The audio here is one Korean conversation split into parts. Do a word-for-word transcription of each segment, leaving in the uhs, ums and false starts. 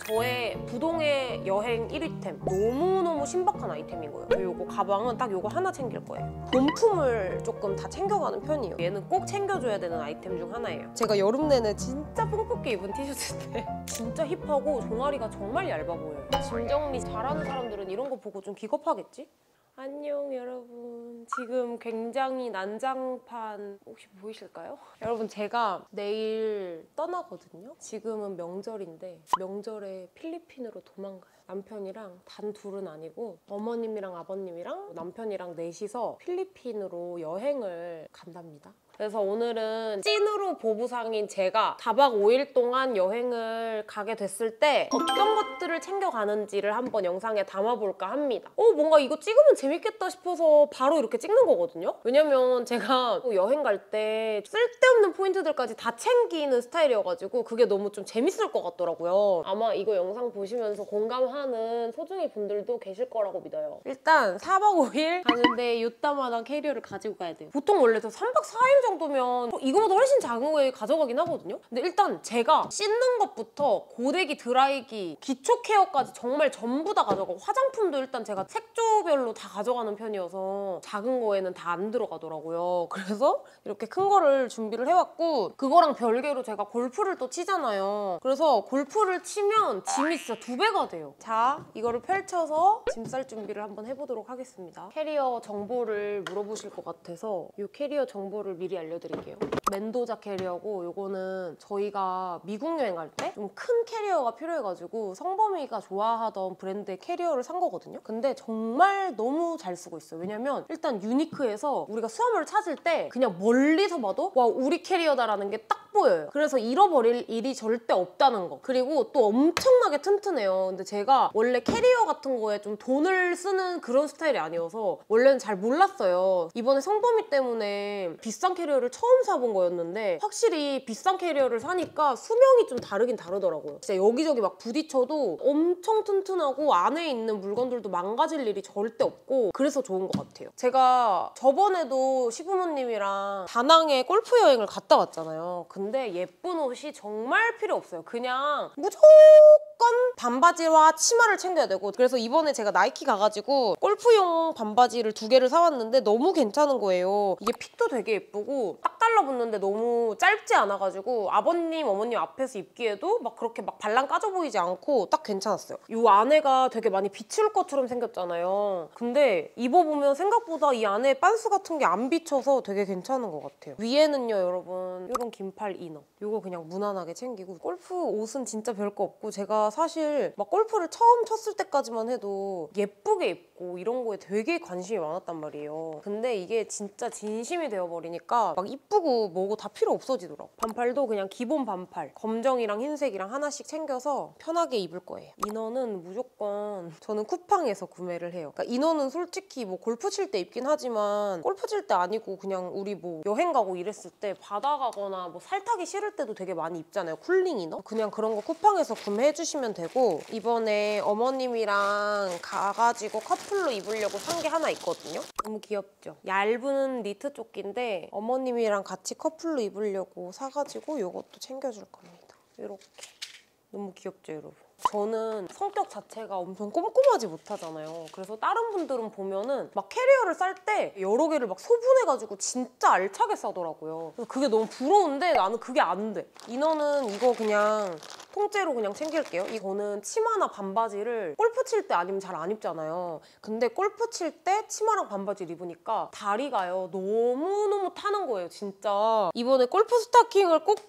저의 부동의 여행 일 위템. 너무너무 신박한 아이템인 거예요. 요거 가방은 딱 요거 하나 챙길 거예요. 본품을 조금 다 챙겨가는 편이에요. 얘는 꼭 챙겨줘야 되는 아이템 중 하나예요. 제가 여름 내내 진짜 뽕뽕게 입은 티셔츠인데 진짜 힙하고 종아리가 정말 얇아 보여요. 짐 정리 잘하는 사람들은 이런 거 보고 좀 기겁하겠지? 안녕 여러분. 지금 굉장히 난장판 혹시 보이실까요? 여러분 제가 내일 떠나거든요. 지금은 명절인데 명절에 필리핀으로 도망가요. 남편이랑 단 둘은 아니고 어머님이랑 아버님이랑 남편이랑 넷이서 필리핀으로 여행을 간답니다. 그래서 오늘은 찐으로 보부상인 제가 사박 오 일 동안 여행을 가게 됐을 때 어떤 것들을 챙겨가는지를 한번 영상에 담아볼까 합니다. 어 뭔가 이거 찍으면 재밌겠다 싶어서 바로 이렇게 찍는 거거든요. 왜냐면 제가 여행 갈 때 쓸데없는 포인트들까지 다 챙기는 스타일이어가지고 그게 너무 좀 재밌을 것 같더라고요. 아마 이거 영상 보시면서 공감하는 소중이 분들도 계실 거라고 믿어요. 일단 사박 오 일 가는데 요따만한 캐리어를 가지고 가야 돼요. 보통 원래 저 삼박 사 일 정도면 이거보다 훨씬 작은 거에 가져가긴 하거든요. 근데 일단 제가 씻는 것부터 고데기, 드라이기, 기초 케어까지 정말 전부 다 가져가고 화장품도 일단 제가 색조별로 다 가져가는 편이어서 작은 거에는 다 안 들어가더라고요. 그래서 이렇게 큰 거를 준비를 해왔고 그거랑 별개로 제가 골프를 또 치잖아요. 그래서 골프를 치면 짐이 진짜 두 배가 돼요. 자, 이거를 펼쳐서 짐 쌀 준비를 한번 해보도록 하겠습니다. 캐리어 정보를 물어보실 것 같아서 이 캐리어 정보를 미리 알려드릴게요. 멘도자 캐리어고 요거는 저희가 미국 여행할 때 좀 큰 캐리어가 필요해가지고 성범이가 좋아하던 브랜드의 캐리어를 산 거거든요. 근데 정말 너무 잘 쓰고 있어요. 왜냐면 일단 유니크해서 우리가 수화물을 찾을 때 그냥 멀리서 봐도 와 우리 캐리어다라는 게 딱 보여요. 그래서 잃어버릴 일이 절대 없다는 거. 그리고 또 엄청나게 튼튼해요. 근데 제가 원래 캐리어 같은 거에 좀 돈을 쓰는 그런 스타일이 아니어서 원래는 잘 몰랐어요. 이번에 성범이 때문에 비싼 캐리어를 처음 사본 거였는데 확실히 비싼 캐리어를 사니까 수명이 좀 다르긴 다르더라고요. 진짜 여기저기 막 부딪혀도 엄청 튼튼하고 안에 있는 물건들도 망가질 일이 절대 없고 그래서 좋은 것 같아요. 제가 저번에도 시부모님이랑 다낭에 골프 여행을 갔다 왔잖아요. 근데 예쁜 옷이 정말 필요 없어요. 그냥 무조건 반바지와 치마를 챙겨야 되고 그래서 이번에 제가 나이키 가가지고 골프용 반바지를 두 개를 사왔는데 너무 괜찮은 거예요. 이게 핏도 되게 예쁘고 딱 달라붙는데 너무 짧지 않아가지고 아버님, 어머님 앞에서 입기에도 막 그렇게 막 발랑 까져 보이지 않고 딱 괜찮았어요. 이 안에가 되게 많이 비칠 것처럼 생겼잖아요. 근데 입어보면 생각보다 이 안에 빤스 같은 게 안 비쳐서 되게 괜찮은 것 같아요. 위에는요 여러분 이런 긴팔 이너 이거 그냥 무난하게 챙기고 골프 옷은 진짜 별거 없고 제가 사실 막 골프를 처음 쳤을 때까지만 해도 예쁘게 입고 이런 거에 되게 관심이 많았단 말이에요. 근데 이게 진짜 진심이 되어버리니까 막 이쁘고 뭐고 다 필요 없어지더라고. 반팔도 그냥 기본 반팔 검정이랑 흰색이랑 하나씩 챙겨서 편하게 입을 거예요. 이너는 무조건 저는 쿠팡에서 구매를 해요. 그러니까 이너는 솔직히 뭐 골프 칠 때 입긴 하지만 골프 칠 때 아니고 그냥 우리 뭐 여행 가고 이랬을 때 바다 가거나 뭐 살 타기 싫을 때도 되게 많이 입잖아요. 쿨링 이너? 그냥 그런 거 쿠팡에서 구매해주시면 되고 이번에 어머님이랑 가가지고 커플로 입으려고 산 게 하나 있거든요. 너무 귀엽죠? 얇은 니트 조끼인데 어머님이랑 같이 커플로 입으려고 사가지고 이것도 챙겨줄 겁니다. 이렇게. 너무 귀엽죠, 여러분? 저는 성격 자체가 엄청 꼼꼼하지 못하잖아요. 그래서 다른 분들은 보면은 막 캐리어를 쌀 때 여러 개를 막 소분해가지고 진짜 알차게 싸더라고요. 그래서 그게 너무 부러운데 나는 그게 안 돼. 이너는 이거 그냥 통째로 그냥 챙길게요. 이거는 치마나 반바지를 골프 칠 때 아니면 잘 안 입잖아요. 근데 골프 칠 때 치마랑 반바지를 입으니까 다리가요 너무너무 타는 거예요, 진짜. 이번에 골프 스타킹을 꼭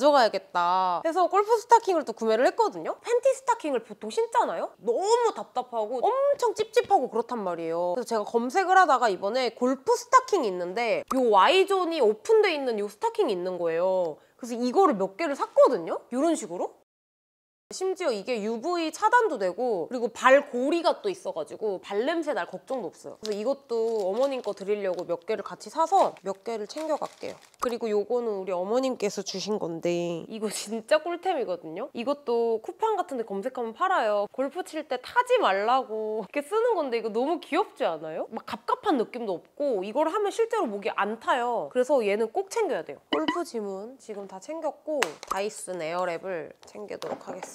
가져가야겠다 해서 골프 스타킹을 또 구매를 했거든요. 팬티 스타킹을 보통 신잖아요? 너무 답답하고 엄청 찝찝하고 그렇단 말이에요. 그래서 제가 검색을 하다가 이번에 골프 스타킹이 있는데 요 Y존이 오픈돼 있는 요 스타킹이 있는 거예요. 그래서 이거를 몇 개를 샀거든요? 이런 식으로. 심지어 이게 유브이 차단도 되고 그리고 발고리가 또 있어가지고 발냄새 날 걱정도 없어요. 그래서 이것도 어머님 거 드리려고 몇 개를 같이 사서 몇 개를 챙겨갈게요. 그리고 요거는 우리 어머님께서 주신 건데 이거 진짜 꿀템이거든요. 이것도 쿠팡 같은 데 검색하면 팔아요. 골프 칠 때 타지 말라고 이렇게 쓰는 건데 이거 너무 귀엽지 않아요? 막 갑갑한 느낌도 없고 이걸 하면 실제로 목이 안 타요. 그래서 얘는 꼭 챙겨야 돼요. 골프 짐은 지금 다 챙겼고 다이슨 에어랩을 챙기도록 하겠습니다.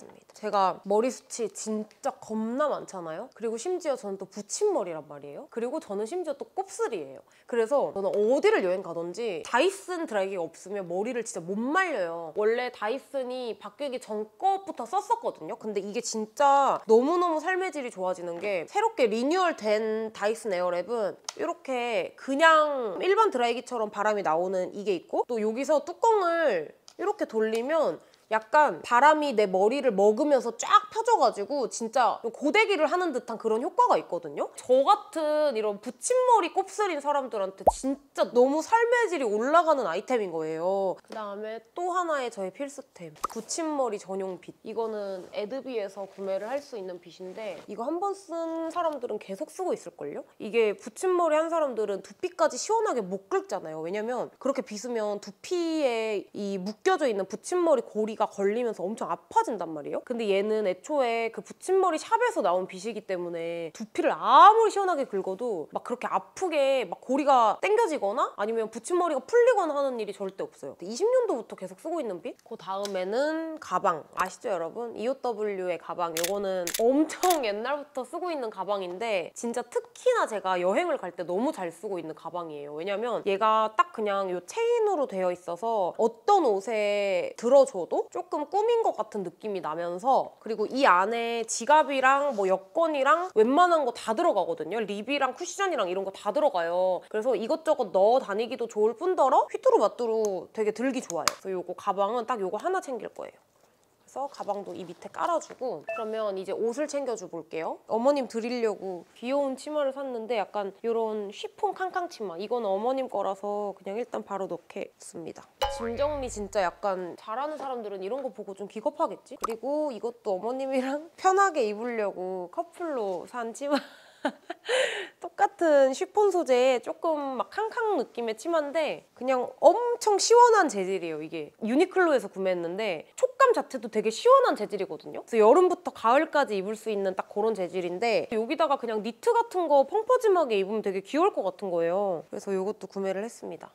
해보겠습니다. 제가 머리숱이 진짜 겁나 많잖아요. 그리고 심지어 저는 또 붙임머리란 말이에요. 그리고 저는 심지어 또 곱슬이에요. 그래서 저는 어디를 여행 가든지 다이슨 드라이기가 없으면 머리를 진짜 못 말려요. 원래 다이슨이 바뀌기 전 것부터 썼었거든요. 근데 이게 진짜 너무너무 삶의 질이 좋아지는 게 새롭게 리뉴얼된 다이슨 에어랩은 이렇게 그냥 일반 드라이기처럼 바람이 나오는 이게 있고, 또 여기서 뚜껑을 이렇게 돌리면 약간 바람이 내 머리를 먹으면서 쫙 펴져가지고 진짜 고데기를 하는 듯한 그런 효과가 있거든요. 저 같은 이런 붙임머리 곱슬인 사람들한테 진짜 너무 삶의 질이 올라가는 아이템인 거예요. 그다음에 또 하나의 저의 필수템, 붙임머리 전용 빗. 이거는 에드비에서 구매를 할 수 있는 빗인데 이거 한 번 쓴 사람들은 계속 쓰고 있을걸요? 이게 붙임머리 한 사람들은 두피까지 시원하게 못 긁잖아요. 왜냐면 그렇게 빗으면 두피에 이 묶여져 있는 붙임머리 고리 가 걸리면서 엄청 아파진단 말이에요. 근데 얘는 애초에 그 붙임머리 샵에서 나온 빗이기 때문에 두피를 아무리 시원하게 긁어도 막 그렇게 아프게 막 고리가 당겨지거나 아니면 붙임머리가 풀리거나 하는 일이 절대 없어요. 이십 년도부터 계속 쓰고 있는 빗? 그 다음에는 가방. 아시죠 여러분? 이오더블유의 가방. 이거는 엄청 옛날부터 쓰고 있는 가방인데 진짜 특히나 제가 여행을 갈 때 너무 잘 쓰고 있는 가방이에요. 왜냐면 얘가 딱 그냥 이 체인으로 되어 있어서 어떤 옷에 들어줘도 조금 꾸민 것 같은 느낌이 나면서, 그리고 이 안에 지갑이랑 뭐 여권이랑 웬만한 거 다 들어가거든요. 립이랑 쿠션이랑 이런 거 다 들어가요. 그래서 이것저것 넣어 다니기도 좋을 뿐더러 휘뚜루마뚜루 되게 들기 좋아요. 그래서 이거 가방은 딱 이거 하나 챙길 거예요. 그래서 가방도 이 밑에 깔아주고, 그러면 이제 옷을 챙겨줘 볼게요. 어머님 드리려고 귀여운 치마를 샀는데 약간 이런 쉬폰 캉캉 치마. 이거는 어머님 거라서 그냥 일단 바로 넣겠습니다. 짐 정리 진짜 약간 잘하는 사람들은 이런 거 보고 좀 기겁하겠지? 그리고 이것도 어머님이랑 편하게 입으려고 커플로 산 치마. 똑같은 쉬폰 소재의 조금 막 캉캉 느낌의 치마인데 그냥 엄청 시원한 재질이에요. 이게 유니클로에서 구매했는데 촉감 자체도 되게 시원한 재질이거든요. 그래서 여름부터 가을까지 입을 수 있는 딱 그런 재질인데 여기다가 그냥 니트 같은 거 펑퍼짐하게 입으면 되게 귀여울 것 같은 거예요. 그래서 이것도 구매를 했습니다.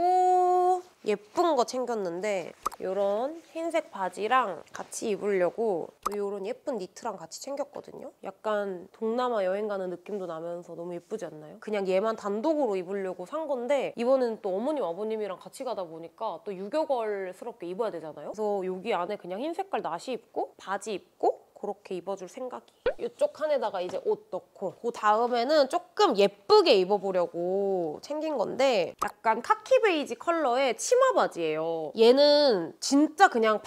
그리고 예쁜 거 챙겼는데 이런 흰색 바지랑 같이 입으려고 이런 예쁜 니트랑 같이 챙겼거든요. 약간 동남아 여행 가는 느낌도 나면서 너무 예쁘지 않나요? 그냥 얘만 단독으로 입으려고 산 건데 이번에는 또 어머님 아버님이랑 같이 가다 보니까 또 유교걸스럽게 입어야 되잖아요. 그래서 여기 안에 그냥 흰 색깔 나시 입고 바지 입고 그렇게 입어줄 생각이. 이쪽 칸에다가 이제 옷 넣고, 그 다음에는 조금 예쁘게 입어보려고 챙긴 건데 약간 카키 베이지 컬러의 치마 바지예요. 얘는 진짜 그냥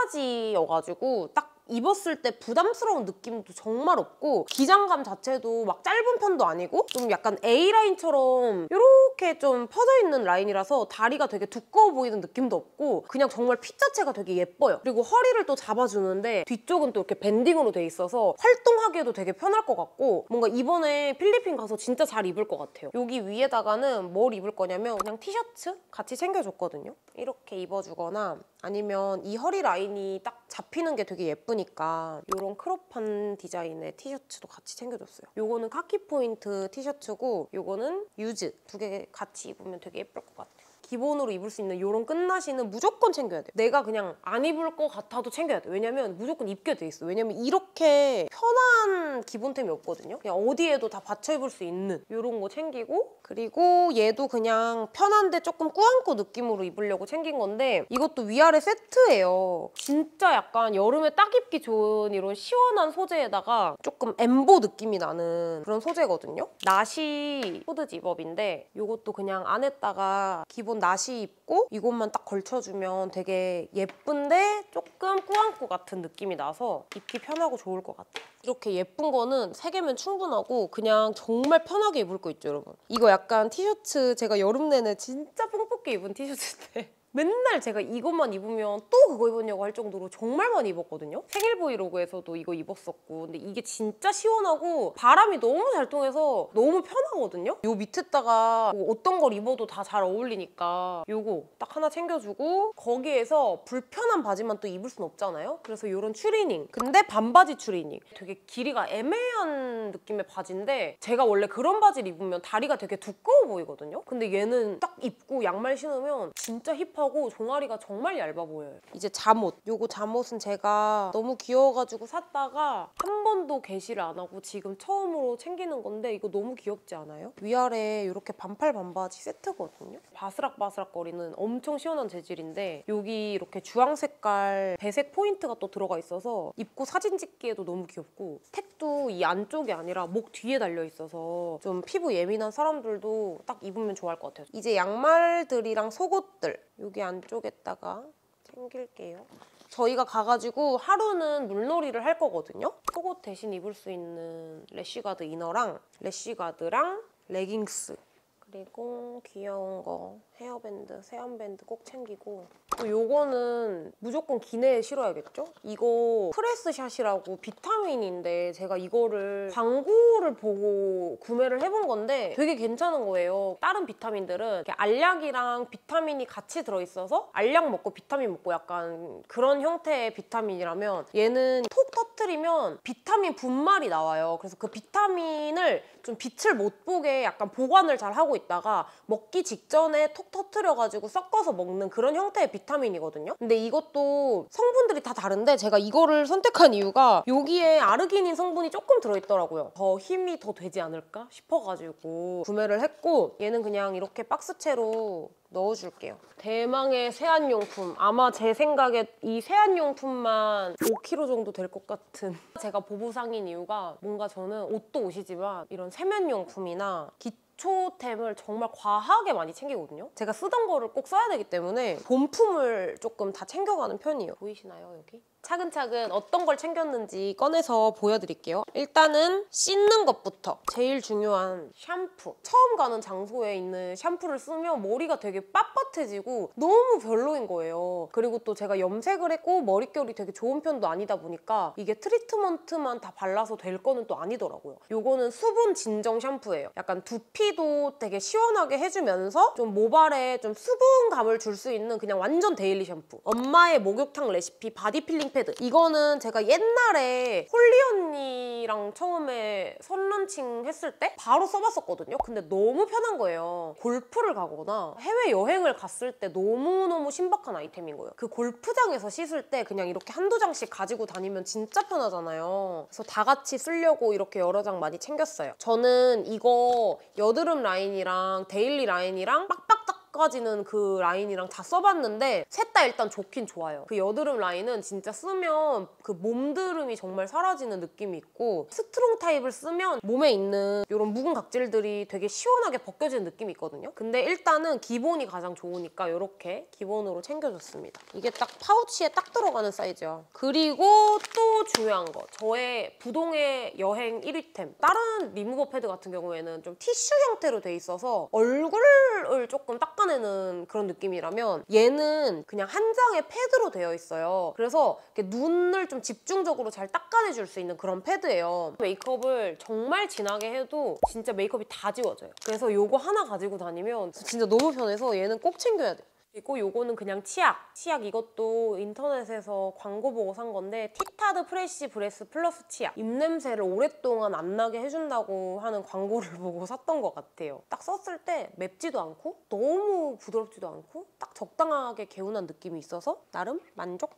반바지여가지고 딱 입었을 때 부담스러운 느낌도 정말 없고 기장감 자체도 막 짧은 편도 아니고 좀 약간 A라인처럼 이렇게 좀 퍼져 있는 라인이라서 다리가 되게 두꺼워 보이는 느낌도 없고 그냥 정말 핏 자체가 되게 예뻐요. 그리고 허리를 또 잡아주는데 뒤쪽은 또 이렇게 밴딩으로 돼 있어서 활동하기에도 되게 편할 것 같고 뭔가 이번에 필리핀 가서 진짜 잘 입을 것 같아요. 여기 위에다가는 뭘 입을 거냐면 그냥 티셔츠 같이 챙겨줬거든요. 이렇게 입어주거나 아니면 이 허리 라인이 딱 잡히는 게 되게 예쁘니까 이런 크롭한 디자인의 티셔츠도 같이 챙겨줬어요. 요거는 카키 포인트 티셔츠고 요거는 유즈 두 개 같이 입으면 되게 예쁠 것 같아요. 기본으로 입을 수 있는 이런 끝나시는 무조건 챙겨야 돼요. 내가 그냥 안 입을 것 같아도 챙겨야 돼요. 왜냐면 무조건 입게 돼 있어요. 왜냐면 이렇게 편한 기본템이 없거든요. 그냥 어디에도 다 받쳐 입을 수 있는 이런 거 챙기고, 그리고 얘도 그냥 편한데 조금 꾸안꾸 느낌으로 입으려고 챙긴 건데 이것도 위아래 세트예요. 진짜 약간 여름에 딱 입기 좋은 이런 시원한 소재에다가 조금 엠보 느낌이 나는 그런 소재거든요. 나시 후드 집업인데 이것도 그냥 안에다가 기본 나시 입고 이것만 딱 걸쳐주면 되게 예쁜데 조금 꾸안꾸 같은 느낌이 나서 입기 편하고 좋을 것 같아요. 이렇게 예쁜 거는 세 개면 충분하고 그냥 정말 편하게 입을 거 있죠, 여러분. 이거 약간 티셔츠 제가 여름 내내 진짜 뽕뽑게 입은 티셔츠인데 맨날 제가 이것만 입으면 또 그거 입었냐고 할 정도로 정말 많이 입었거든요. 생일 브이로그에서도 이거 입었었고 근데 이게 진짜 시원하고 바람이 너무 잘 통해서 너무 편하거든요. 요 밑에다가 뭐 어떤 걸 입어도 다 잘 어울리니까 요거 딱 하나 챙겨주고 거기에서 불편한 바지만 또 입을 순 없잖아요. 그래서 이런 추리닝, 근데 반바지 추리닝. 되게 길이가 애매한 느낌의 바지인데 제가 원래 그런 바지를 입으면 다리가 되게 두꺼워 보이거든요. 근데 얘는 딱 입고 양말 신으면 진짜 힙하고 힙하고 종아리가 정말 얇아 보여요. 이제 잠옷. 요거 잠옷은 제가 너무 귀여워가지고 샀다가 한 번도 개시를 안 하고 지금 처음으로 챙기는 건데 이거 너무 귀엽지 않아요? 위아래 이렇게 반팔 반바지 세트거든요. 바스락바스락 거리는 엄청 시원한 재질인데 여기 이렇게 주황 색깔 배색 포인트가 또 들어가 있어서 입고 사진 찍기에도 너무 귀엽고 택도 이 안쪽이 아니라 목 뒤에 달려 있어서 좀 피부 예민한 사람들도 딱 입으면 좋아할 것 같아요. 이제 양말들이랑 속옷들 여기 안쪽에다가 챙길게요. 저희가 가가지고 하루는 물놀이를 할 거거든요. 속옷 대신 입을 수 있는 래쉬가드 이너랑 래쉬가드랑 레깅스 그리고 귀여운 거 헤어밴드, 세안밴드 꼭 챙기고 또 요거는 무조건 기내에 실어야겠죠? 이거 프레스샷이라고 비타민인데 제가 이거를 광고를 보고 구매를 해본 건데 되게 괜찮은 거예요. 다른 비타민들은 이렇게 알약이랑 비타민이 같이 들어있어서 알약 먹고 비타민 먹고 약간 그런 형태의 비타민이라면 얘는 톡 터트리면 비타민 분말이 나와요. 그래서 그 비타민을 좀 빛을 못 보게 약간 보관을 잘 하고 있다가 먹기 직전에 톡 터트려가지고 섞어서 먹는 그런 형태의 비타민이거든요. 근데 이것도 성분들이 다 다른데 제가 이거를 선택한 이유가 여기에 아르기닌 성분이 조금 들어있더라고요. 더 힘이 더 되지 않을까 싶어가지고 구매를 했고 얘는 그냥 이렇게 박스채로 넣어줄게요. 대망의 세안용품. 아마 제 생각에 이 세안용품만 오 킬로그램 정도 될 것 같은 제가 보부상인 이유가 뭔가 저는 옷도 옷이지만 이런 세면용품이나 기초템을 정말 과하게 많이 챙기거든요. 제가 쓰던 거를 꼭 써야 되기 때문에 본품을 조금 다 챙겨가는 편이에요. 보이시나요, 여기? 차근차근 어떤 걸 챙겼는지 꺼내서 보여드릴게요. 일단은 씻는 것부터. 제일 중요한 샴푸. 처음 가는 장소에 있는 샴푸를 쓰면 머리가 되게 빳빳해지고 너무 별로인 거예요. 그리고 또 제가 염색을 했고 머릿결이 되게 좋은 편도 아니다 보니까 이게 트리트먼트만 다 발라서 될 거는 또 아니더라고요. 요거는 수분 진정 샴푸예요. 약간 두피도 되게 시원하게 해주면서 좀 모발에 좀 수분감을 줄 수 있는 그냥 완전 데일리 샴푸. 엄마의 목욕탕 레시피 바디 필링 패드. 이거는 제가 옛날에 홀리 언니랑 처음에 선런칭 했을 때 바로 써봤었거든요. 근데 너무 편한 거예요. 골프를 가거나 해외여행을 갔을 때 너무너무 신박한 아이템인 거예요. 그 골프장에서 씻을 때 그냥 이렇게 한두 장씩 가지고 다니면 진짜 편하잖아요. 그래서 다 같이 쓰려고 이렇게 여러 장 많이 챙겼어요. 저는 이거 여드름 라인이랑 데일리 라인이랑 빡빡 까지는 그 라인이랑 다 써봤는데 셋 다 일단 좋긴 좋아요. 그 여드름 라인은 진짜 쓰면 그 몸드름이 정말 사라지는 느낌이 있고 스트롱 타입을 쓰면 몸에 있는 이런 묵은 각질들이 되게 시원하게 벗겨지는 느낌이 있거든요. 근데 일단은 기본이 가장 좋으니까 이렇게 기본으로 챙겨줬습니다. 이게 딱 파우치에 딱 들어가는 사이즈야. 그리고 또 중요한 거. 저의 부동의 여행 일 위템. 다른 리무버 패드 같은 경우에는 좀 티슈 형태로 돼 있어서 얼굴을 조금 닦아내는 그런 느낌이라면 얘는 그냥 한 장의 패드로 되어 있어요. 그래서 이렇게 눈을 좀 집중적으로 잘 닦아내줄 수 있는 그런 패드예요. 메이크업을 정말 진하게 해도 진짜 메이크업이 다 지워져요. 그래서 이거 하나 가지고 다니면 진짜 너무 편해서 얘는 꼭 챙겨야 돼요. 그리고 요거는 그냥 치약. 치약 이것도 인터넷에서 광고 보고 산 건데 티타드 프레쉬 브레스 플러스 치약. 입냄새를 오랫동안 안 나게 해준다고 하는 광고를 보고 샀던 것 같아요. 딱 썼을 때 맵지도 않고 너무 부드럽지도 않고 딱 적당하게 개운한 느낌이 있어서 나름 만족?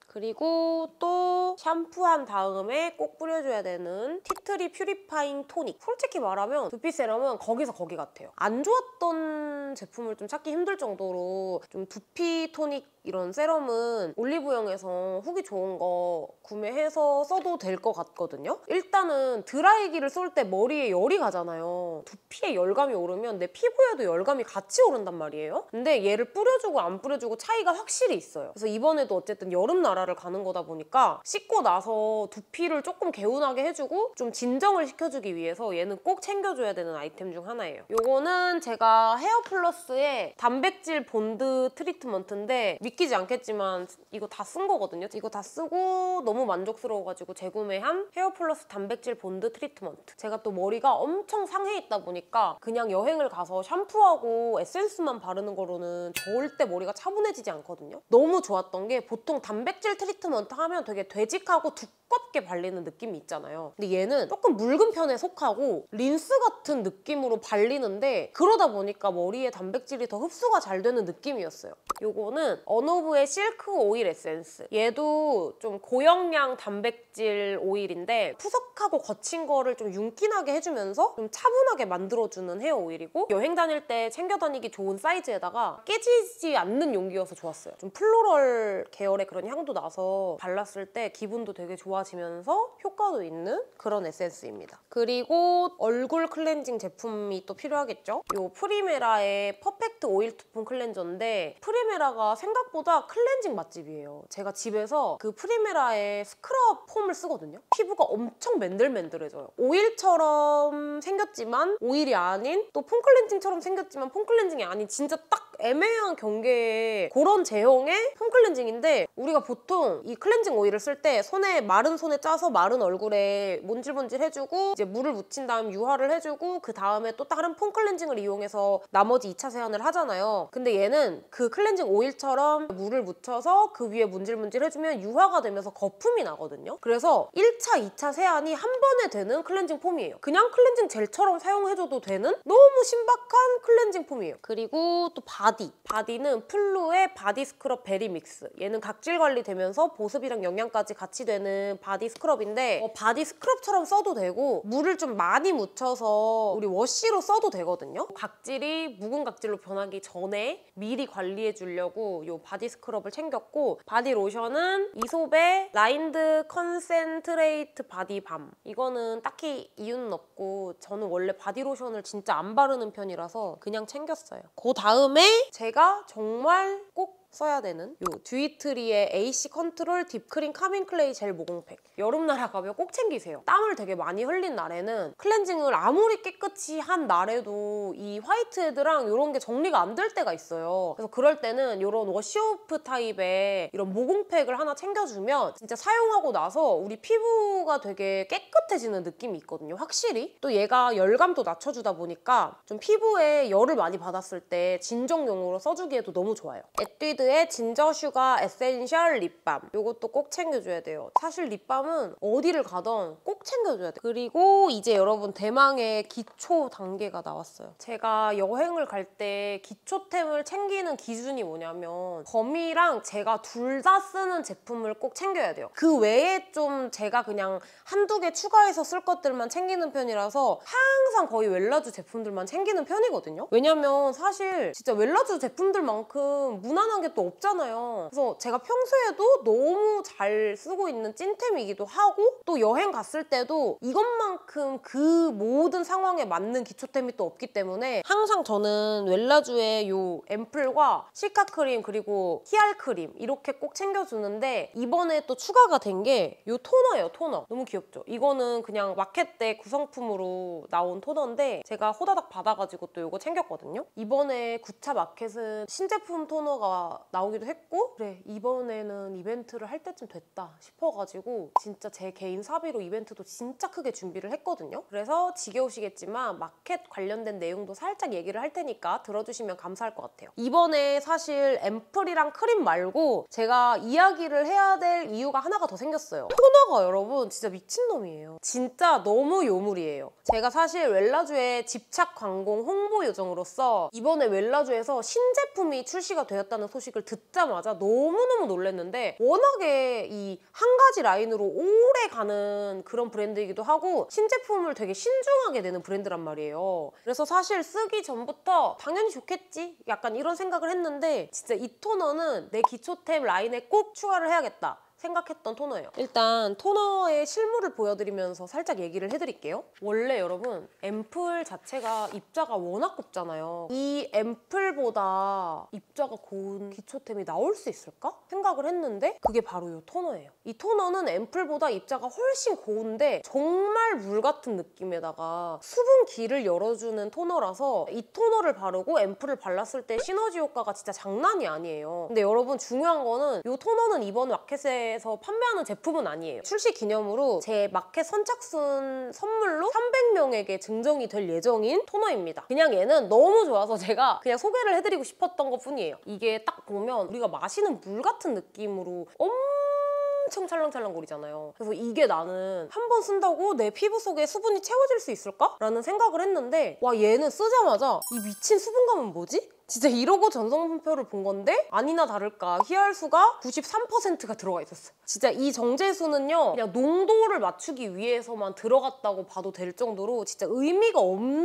그리고 또 샴푸한 다음에 꼭 뿌려줘야 되는 티트리 퓨리파잉 토닉. 솔직히 말하면 두피 세럼은 거기서 거기 같아요. 안 좋았던 제품을 좀 찾기 힘들 정도로 좀 두피 토닉 이런 세럼은 올리브영에서 후기 좋은 거 구매해서 써도 될 것 같거든요. 일단은 드라이기를 쏠 때 머리에 열이 가잖아요. 두피에 열감이 오르면 내 피부에도 열감이 같이 오른단 말이에요. 근데 얘를 뿌려주고 안 뿌려주고 차이가 확실히 있어요. 그래서 이번에도 어쨌든 여름 나라를 가는 거다 보니까 씻고 나서 두피를 조금 개운하게 해주고 좀 진정을 시켜주기 위해서 얘는 꼭 챙겨줘야 되는 아이템 중 하나예요. 요거는 제가 헤어플러스의 단백질 본드 트리트먼트인데 믿기지 않겠지만 이거 다 쓴 거거든요. 이거 다 쓰고 너무 만족스러워가지고 재구매한 헤어플러스 단백질 본드 트리트먼트. 제가 또 머리가 엄청 상해 있다 보니까 그냥 여행을 가서 샴푸하고 에센스만 바르는 거로는 절대 머리가 차분해지지 않거든요. 너무 좋았던 게 보통 단백질 트리트먼트 하면 되게 되직하고 두꺼운 두껍게 발리는 느낌이 있잖아요. 근데 얘는 조금 묽은 편에 속하고 린스 같은 느낌으로 발리는데 그러다 보니까 머리에 단백질이 더 흡수가 잘 되는 느낌이었어요. 요거는 언오브의 실크 오일 에센스. 얘도 좀 고영양 단백질 오일인데 푸석하고 거친 거를 좀 윤기나게 해주면서 좀 차분하게 만들어주는 헤어 오일이고 여행 다닐 때 챙겨 다니기 좋은 사이즈에다가 깨지지 않는 용기여서 좋았어요. 좀 플로럴 계열의 그런 향도 나서 발랐을 때 기분도 되게 좋아지면서 효과도 있는 그런 에센스입니다. 그리고 얼굴 클렌징 제품이 또 필요하겠죠? 요 프리메라의 퍼펙트 오일 투폰 클렌저인데 프리메라가 생각보다 클렌징 맛집이에요. 제가 집에서 그 프리메라의 스크럽 폼을 쓰거든요. 피부가 엄청 맨들맨들해져요. 오일처럼 생겼지만 오일이 아닌 또 폼 클렌징처럼 생겼지만 폼 클렌징이 아닌 진짜 딱 애매한 경계의 그런 제형의 폼 클렌징인데 우리가 보통 이 클렌징 오일을 쓸 때 손에 마른 손에 짜서 마른 얼굴에 몬질몬질 해주고 이제 물을 묻힌 다음 유화를 해주고 그 다음에 또 다른 폼 클렌징을 이용해서 나머지 이 차 세안을 하잖아요. 근데 얘는 그 클렌징 오일처럼 물을 묻혀서 그 위에 문질문질 해주면 유화가 되면서 거품이 나거든요. 그래서 일 차, 이 차 세안이 한 번에 되는 클렌징 폼이에요. 그냥 클렌징 젤처럼 사용해줘도 되는 너무 신박한 클렌징 폼이에요. 그리고 또 바디. 바디는 플루의 바디 스크럽 베리 믹스. 얘는 각질 관리되면서 보습이랑 영양까지 같이 되는 바디 스크럽인데 어, 바디 스크럽처럼 써도 되고 물을 좀 많이 묻혀서 우리 워시로 써도 되거든요. 각질이 묵은 각질로 변하기 전에 미리 관리해 주려고 이 바디 스크럽을 챙겼고 바디 로션은 이솝의 라인드 컨센트레이트 바디 밤. 이거는 딱히 이유는 없고 저는 원래 바디 로션을 진짜 안 바르는 편이라서 그냥 챙겼어요. 그 다음에 제가 정말 꼭 써야 되는 요 듀이트리의 에이씨 컨트롤 딥크림 카밍 클레이 젤 모공팩. 여름나라 가면 꼭 챙기세요. 땀을 되게 많이 흘린 날에는 클렌징을 아무리 깨끗이 한 날에도 이 화이트헤드랑 이런 게 정리가 안 될 때가 있어요. 그래서 그럴 때는 이런 워시오프 타입의 이런 모공팩을 하나 챙겨주면 진짜 사용하고 나서 우리 피부가 되게 깨끗해지는 느낌이 있거든요. 확실히. 또 얘가 열감도 낮춰주다 보니까 좀 피부에 열을 많이 받았을 때 진정용으로 써주기에도 너무 좋아요. 에뛰드 의 진저 슈가 에센셜 립밤. 이것도 꼭 챙겨줘야 돼요. 사실 립밤은 어디를 가던 꼭 챙겨줘야 돼요. 그리고 이제 여러분 대망의 기초 단계가 나왔어요. 제가 여행을 갈 때 기초템을 챙기는 기준이 뭐냐면 범이랑 제가 둘 다 쓰는 제품을 꼭 챙겨야 돼요. 그 외에 좀 제가 그냥 한두 개 추가해서 쓸 것들만 챙기는 편이라서 항상 거의 웰라주 제품들만 챙기는 편이거든요. 왜냐면 사실 진짜 웰라주 제품들만큼 무난한 게 또 없잖아요. 그래서 제가 평소에도 너무 잘 쓰고 있는 찐템이기도 하고 또 여행 갔을 때도 이것만큼 그 모든 상황에 맞는 기초템이 또 없기 때문에 항상 저는 웰라주의 요 앰플과 시카 크림 그리고 히알 크림 이렇게 꼭 챙겨주는데 이번에 또 추가가 된 게 요 토너예요. 토너. 너무 귀엽죠? 이거는 그냥 마켓 때 구성품으로 나온 토너인데 제가 호다닥 받아가지고 또 이거 챙겼거든요. 이번에 구차 마켓은 신제품 토너가 나오기도 했고 그래 이번에는 이벤트를 할 때쯤 됐다 싶어가지고 진짜 제 개인 사비로 이벤트도 진짜 크게 준비를 했거든요. 그래서 지겨우시겠지만 마켓 관련된 내용도 살짝 얘기를 할 테니까 들어주시면 감사할 것 같아요. 이번에 사실 앰플이랑 크림 말고 제가 이야기를 해야 될 이유가 하나가 더 생겼어요. 토너가 여러분 진짜 미친놈이에요. 진짜 너무 요물이에요. 제가 사실 웰라주의 집착 광공 홍보 요정으로서 이번에 웰라주에서 신제품이 출시가 되었다는 소식을 듣자마자 너무너무 놀랐는데 워낙에 이 한 가지 라인으로 오래 가는 그런 브랜드이기도 하고 신제품을 되게 신중하게 내는 브랜드란 말이에요. 그래서 사실 쓰기 전부터 당연히 좋겠지? 약간 이런 생각을 했는데 진짜 이 토너는 내 기초템 라인에 꼭 추가를 해야겠다. 생각했던 토너예요. 일단 토너의 실물을 보여드리면서 살짝 얘기를 해드릴게요. 원래 여러분 앰플 자체가 입자가 워낙 곱잖아요. 이 앰플보다 입자가 고운 기초템이 나올 수 있을까? 생각을 했는데 그게 바로 이 토너예요. 이 토너는 앰플보다 입자가 훨씬 고운데 정말 물 같은 느낌에다가 수분기를 열어주는 토너라서 이 토너를 바르고 앰플을 발랐을 때 시너지 효과가 진짜 장난이 아니에요. 근데 여러분 중요한 거는 이 토너는 이번 마켓에 에서 판매하는 제품은 아니에요. 출시 기념으로 제 마켓 선착순 선물로 삼백 명에게 증정이 될 예정인 토너입니다. 그냥 얘는 너무 좋아서 제가 그냥 소개를 해드리고 싶었던 것 뿐이에요. 이게 딱 보면 우리가 마시는 물 같은 느낌으로 엄청 엄청 찰랑찰랑거리잖아요. 그래서 이게 나는 한 번 쓴다고 내 피부 속에 수분이 채워질 수 있을까? 라는 생각을 했는데 와 얘는 쓰자마자 이 미친 수분감은 뭐지? 진짜 이러고 전성분표를 본 건데 아니나 다를까 히알수가 구십삼 퍼센트가 들어가 있었어. 진짜 이 정제수는요 그냥 농도를 맞추기 위해서만 들어갔다고 봐도 될 정도로 진짜 의미가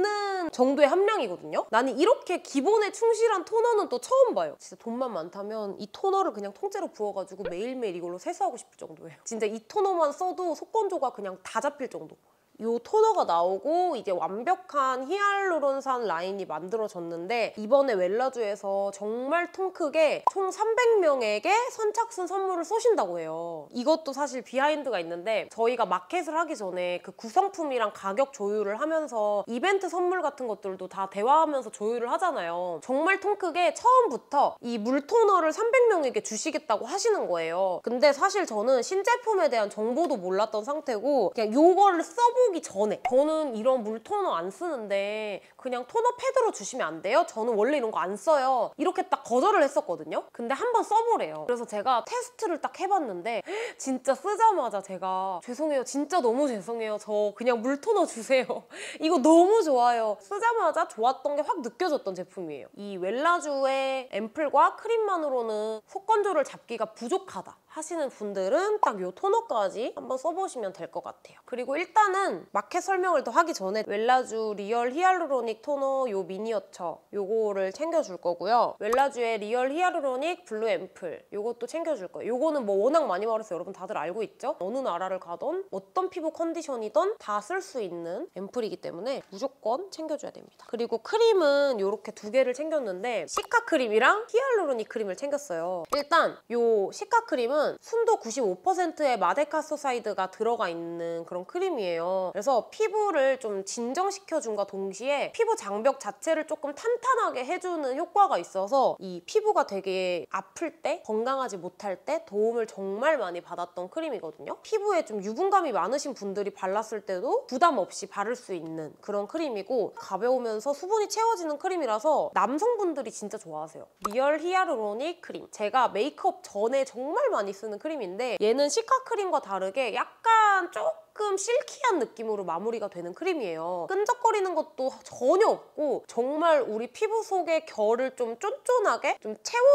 없는 정도의 함량이거든요. 나는 이렇게 기본에 충실한 토너는 또 처음 봐요. 진짜 돈만 많다면 이 토너를 그냥 통째로 부어가지고 매일매일 이걸로 세수하고 싶을 정도예요. 진짜 이 토너만 써도 속건조가 그냥 다 잡힐 정도. 이 토너가 나오고 이제 완벽한 히알루론산 라인이 만들어졌는데 이번에 웰라주에서 정말 통 크게 총 삼백 명에게 선착순 선물을 쏘신다고 해요. 이것도 사실 비하인드가 있는데 저희가 마켓을 하기 전에 그 구성품이랑 가격 조율을 하면서 이벤트 선물 같은 것들도 다 대화하면서 조율을 하잖아요. 정말 통 크게 처음부터 이 물토너를 삼백 명에게 주시겠다고 하시는 거예요. 근데 사실 저는 신제품에 대한 정보도 몰랐던 상태고 그냥 요거를 써보고 기 전에 저는 이런 물 토너 안 쓰는데 그냥 토너 패드로 주시면 안 돼요? 저는 원래 이런 거 안 써요. 이렇게 딱 거절을 했었거든요. 근데 한번 써보래요. 그래서 제가 테스트를 딱 해봤는데 진짜 쓰자마자 제가 죄송해요. 진짜 너무 죄송해요. 저 그냥 물 토너 주세요. 이거 너무 좋아요. 쓰자마자 좋았던 게 확 느껴졌던 제품이에요. 이 웰라주의 앰플과 크림만으로는 속건조를 잡기가 부족하다 하시는 분들은 딱 이 토너까지 한번 써보시면 될 것 같아요. 그리고 일단은 마켓 설명을 더 하기 전에 웰라주 리얼 히알루로닉 토너 요 미니어처 요거를 챙겨줄 거고요. 웰라주의 리얼 히알루로닉 블루 앰플 요것도 챙겨줄 거예요. 요거는 뭐 워낙 많이 말해서 여러분 다들 알고 있죠? 어느 나라를 가던 어떤 피부 컨디션이든 다 쓸 수 있는 앰플이기 때문에 무조건 챙겨줘야 됩니다. 그리고 크림은 요렇게 두 개를 챙겼는데 시카 크림이랑 히알루로닉 크림을 챙겼어요. 일단 요 시카 크림은 순도 구십오 퍼센트의 마데카소사이드가 들어가 있는 그런 크림이에요. 그래서 피부를 좀 진정시켜준과 동시에 피부 장벽 자체를 조금 탄탄하게 해주는 효과가 있어서 이 피부가 되게 아플 때, 건강하지 못할 때 도움을 정말 많이 받았던 크림이거든요. 피부에 좀 유분감이 많으신 분들이 발랐을 때도 부담 없이 바를 수 있는 그런 크림이고 가벼우면서 수분이 채워지는 크림이라서 남성분들이 진짜 좋아하세요. 리얼 히알루로닉 크림. 제가 메이크업 전에 정말 많이 쓰는 크림인데 얘는 시카 크림과 다르게 약간 조금 실키한 느낌으로 마무리가 되는 크림이에요. 끈적거리는 것도 전혀 없고 정말 우리 피부 속의 결을 좀 쫀쫀하게 좀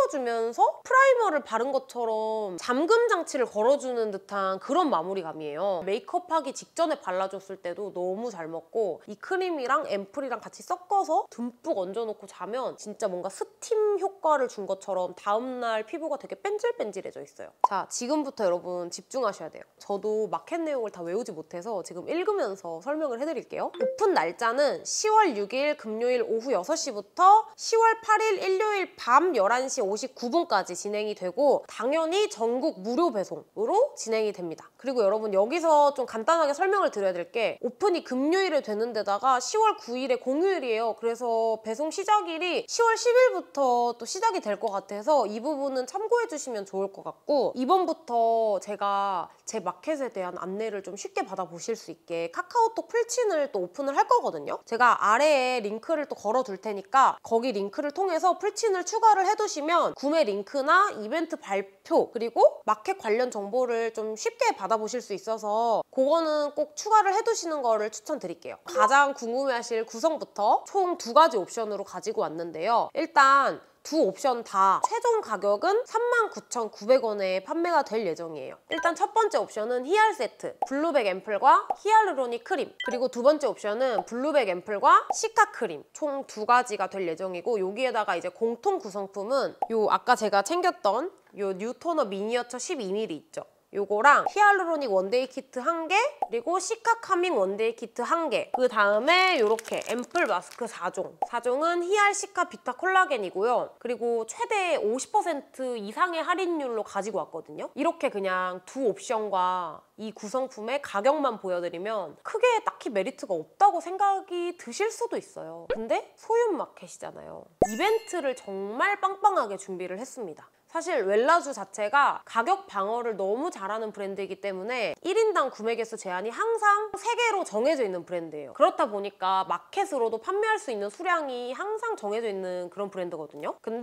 채워주면서 프라이머를 바른 것처럼 잠금 장치를 걸어주는 듯한 그런 마무리감이에요. 메이크업하기 직전에 발라줬을 때도 너무 잘 먹고 이 크림이랑 앰플이랑 같이 섞어서 듬뿍 얹어놓고 자면 진짜 뭔가 스팀 효과를 준 것처럼 다음날 피부가 되게 뺀질뺀질해져 있어요. 자, 지금부터 여러분 집중하셔야 돼요. 저도 마켓 내용을 다 외우지 못해서 지금 읽으면서 설명을 해드릴게요. 오픈 날짜는 시월 육일 금요일 오후 여섯 시부터 시월 팔일 일요일 밤 열한 시 오십구 분까지 진행이 되고 당연히 전국 무료 배송으로 진행이 됩니다. 그리고 여러분 여기서 좀 간단하게 설명을 드려야 될 게 오픈이 금요일에 되는 데다가 시월 구일에 공휴일이에요. 그래서 배송 시작일이 시월 십일부터 또 시작이 될 것 같아서 이 부분은 참고해 주시면 좋을 것 같고 이번부터 제가 제 마켓에 대한 안내를 좀 쉽게 받아보실 수 있게 카카오톡 풀친을 또 오픈을 할 거거든요. 제가 아래에 링크를 또 걸어둘 테니까 거기 링크를 통해서 풀친을 추가를 해두시면 구매 링크나 이벤트 발표 그리고 마켓 관련 정보를 좀 쉽게 받아보실 수 있어서 그거는 꼭 추가를 해두시는 거를 추천드릴게요. 가장 궁금해하실 구성부터 총 두 가지 옵션으로 가지고 왔는데요. 일단 두 옵션 다 최종 가격은 삼만 구천구백 원에 판매가 될 예정이에요. 일단 첫 번째 옵션은 히알 세트, 블루백 앰플과 히알루로닉 크림. 그리고 두 번째 옵션은 블루백 앰플과 시카 크림. 총 두 가지가 될 예정이고 여기에다가 이제 공통 구성품은 요 아까 제가 챙겼던 요 뉴토너 미니어처 십이 밀리리터 있죠. 요거랑 히알루로닉 원데이 키트 한 개, 그리고 시카 카밍 원데이 키트 한 개. 그 다음에 요렇게 앰플 마스크 사 종. 사 종은 히알 시카 비타 콜라겐이고요. 그리고 최대 오십 퍼센트 이상의 할인율로 가지고 왔거든요. 이렇게 그냥 두 옵션과 이 구성품의 가격만 보여드리면 크게 딱히 메리트가 없다고 생각이 드실 수도 있어요. 근데 소윤 마켓이잖아요. 이벤트를 정말 빵빵하게 준비를 했습니다. 사실 웰라주 자체가 가격 방어를 너무 잘하는 브랜드이기 때문에 일 인당 구매 개수 제한이 항상 세 개로 정해져 있는 브랜드예요. 그렇다 보니까 마켓으로도 판매할 수 있는 수량이 항상 정해져 있는 그런 브랜드거든요. 근데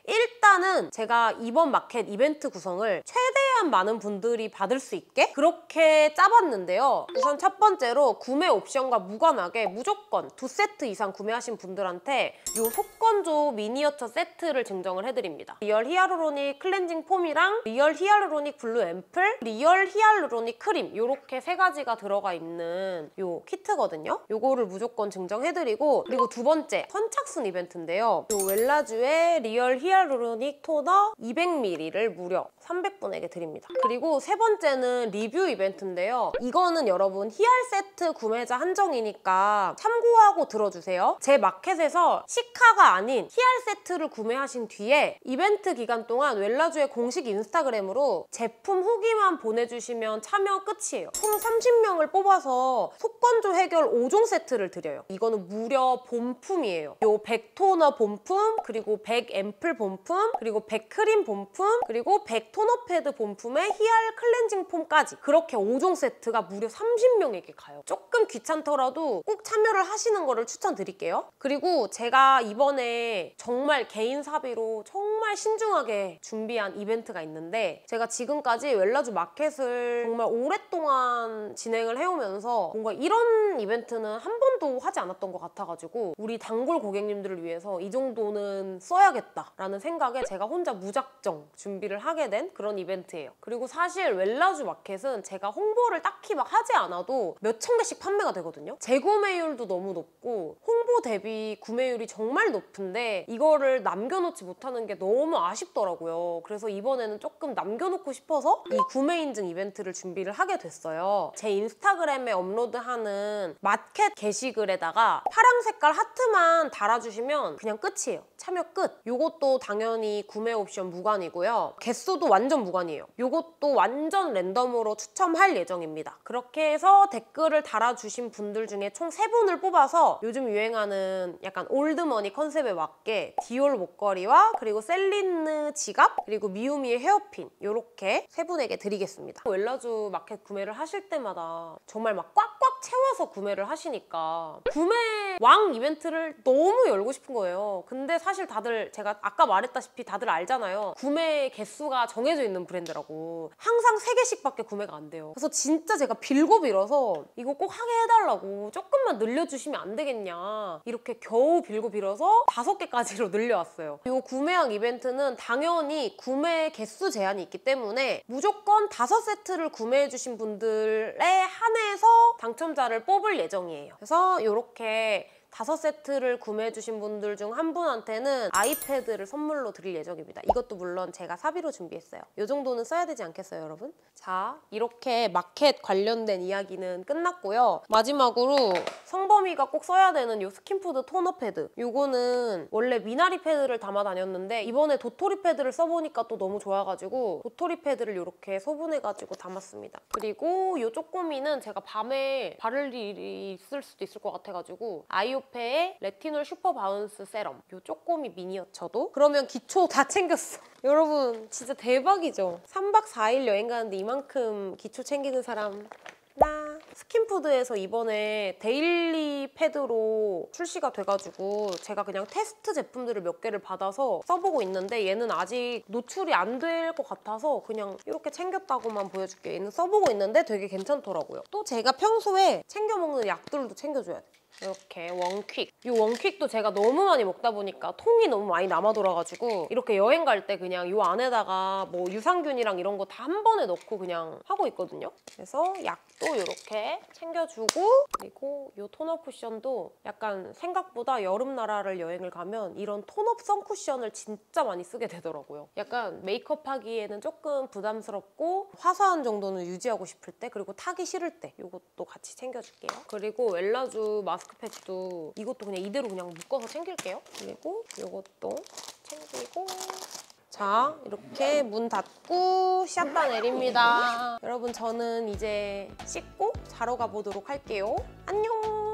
일단은 제가 이번 마켓 이벤트 구성을 최대한 많은 분들이 받을 수 있게 그렇게 짜봤는데요. 우선 첫 번째로 구매 옵션과 무관하게 무조건 두 세트 이상 구매하신 분들한테 이 속건조 미니어처 세트를 증정을 해드립니다. 리얼 히알루로닉 클렌징 폼이랑 리얼 히알루로닉 블루 앰플, 리얼 히알루로닉 크림 이렇게 세 가지가 들어가 있는 이 키트거든요. 이거를 무조건 증정해드리고, 그리고 두 번째 선착순 이벤트인데요. 이 웰라쥬의 리얼 히알루로닉 토너 이백 밀리리터를 무려 삼백 분에게 드립니다. 그리고 세 번째는 리뷰 이벤트인데요. 이거는 여러분 히알 세트 구매자 한정이니까 참고하고 들어주세요. 제 마켓에서 시카가 아닌 히알 세트를 구매하신 뒤에 이벤트 기간 동안 웰라쥬의 공식 인스타그램으로 제품 후기만 보내주시면 참여 끝이에요. 총 삼십 명을 뽑아서 속건조 해결 오 종 세트를 드려요. 이거는 무려 본품이에요. 요 백 토너 본품, 그리고 백 앰플 본품, 그리고 백 크림 본품, 그리고 백 토너 패드 본품에 히알 클렌징 폼까지, 그렇게 오 종 세트가 무려 삼십 명에게 가요. 조금 귀찮더라도 꼭 참여를 하시는 거를 추천드릴게요. 그리고 제가 이번에 정말 개인 사비로 정말 신중하게 준비한 이벤트가 있는데, 제가 지금까지 웰라쥬 마켓을 정말 오랫동안 진행을 해오면서 뭔가 이런 이벤트는 한 번도 하지 않았던 것 같아가지고 우리 단골 고객님들을 위해서 이 정도는 써야겠다라는 생각에 제가 혼자 무작정 준비를 하게 된 그런 이벤트예요. 그리고 사실 웰라쥬 마켓은 제가 홍보를 딱히 막 하지 않아도 몇천 개씩 판매가 되거든요. 재구매율도 너무 높고 홍보 대비 구매율이 정말 높은데 이거를 남겨놓지 못하는 게 너무 아쉽더라고요. 그래서 이번에는 조금 남겨놓고 싶어서 이 구매 인증 이벤트를 준비를 하게 됐어요. 제 인스타그램에 업로드하는 마켓 게시글에다가 파랑 색깔 하트만 달아주시면 그냥 끝이에요. 참여 끝! 요것도 당연히 구매 옵션 무관이고요. 개수도 완전 무관이에요. 요것도 완전 랜덤으로 추첨할 예정입니다. 그렇게 해서 댓글을 달아주신 분들 중에 총 세 분을 뽑아서 요즘 유행하는 약간 올드머니 컨셉에 맞게 디올 목걸이와 그리고 셀린느 지갑, 그리고 미우미의 헤어핀 요렇게 세 분에게 드리겠습니다. 웰라쥬 마켓 구매를 하실 때마다 정말 막 꽉꽉 채워서 구매를 하시니까 구매 왕 이벤트를 너무 열고 싶은 거예요. 근데 사실 다들 제가 아까 말했다시피 다들 알잖아요. 구매 개수가 정해져 있는 브랜드라고. 항상 세 개씩밖에 구매가 안 돼요. 그래서 진짜 제가 빌고 빌어서 이거 꼭 하게 해달라고, 조금만 늘려주시면 안 되겠냐, 이렇게 겨우 빌고 빌어서 다섯 개까지로 늘려왔어요. 이 구매왕 이벤트는 당연히 구매 개수 제한이 있기 때문에 무조건 다섯 세트를 구매해주신 분들에 한해서 당첨자를 뽑을 예정이에요. 그래서 이렇게 다섯 세트를 구매해주신 분들 중 한 분한테는 아이패드를 선물로 드릴 예정입니다. 이것도 물론 제가 사비로 준비했어요. 이 정도는 써야 되지 않겠어요, 여러분? 자, 이렇게 마켓 관련된 이야기는 끝났고요. 마지막으로 성범이가 꼭 써야 되는 이 스킨푸드 토너 패드. 이거는 원래 미나리 패드를 담아 다녔는데 이번에 도토리 패드를 써보니까 또 너무 좋아가지고 도토리 패드를 이렇게 소분해가지고 담았습니다. 그리고 이 쪼꼬미는 제가 밤에 바를 일이 있을 수도 있을 것 같아가지고 아이오페의 레티놀 슈퍼 바운스 세럼, 이 쪼꼬미 미니어처도. 그러면 기초 다 챙겼어. 여러분 진짜 대박이죠? 삼 박 사 일 여행 가는데 이만큼 기초 챙기는 사람 나. 스킨푸드에서 이번에 데일리 패드로 출시가 돼가지고 제가 그냥 테스트 제품들을 몇 개를 받아서 써보고 있는데 얘는 아직 노출이 안 될 것 같아서 그냥 이렇게 챙겼다고만 보여줄게요. 얘는 써보고 있는데 되게 괜찮더라고요. 또 제가 평소에 챙겨 먹는 약들도 챙겨줘야 돼. 이렇게 원퀵. 이 원퀵도 제가 너무 많이 먹다 보니까 통이 너무 많이 남아 돌아가지고 이렇게 여행 갈 때 그냥 이 안에다가 뭐 유산균이랑 이런 거 다 한 번에 넣고 그냥 하고 있거든요. 그래서 약도 이렇게 챙겨주고, 그리고 이 톤업 쿠션도 약간 생각보다 여름 나라를 여행을 가면 이런 톤업 선 쿠션을 진짜 많이 쓰게 되더라고요. 약간 메이크업 하기에는 조금 부담스럽고 화사한 정도는 유지하고 싶을 때, 그리고 타기 싫을 때 이것도 같이 챙겨줄게요. 그리고 웰라쥬 마스크 패치도 이것도 그냥 이대로 그냥 묶어서 챙길게요. 그리고 이것도 챙기고. 자, 이렇게 문 닫고 샷다 내립니다. 여러분 저는 이제 씻고 자러 가보도록 할게요. 안녕!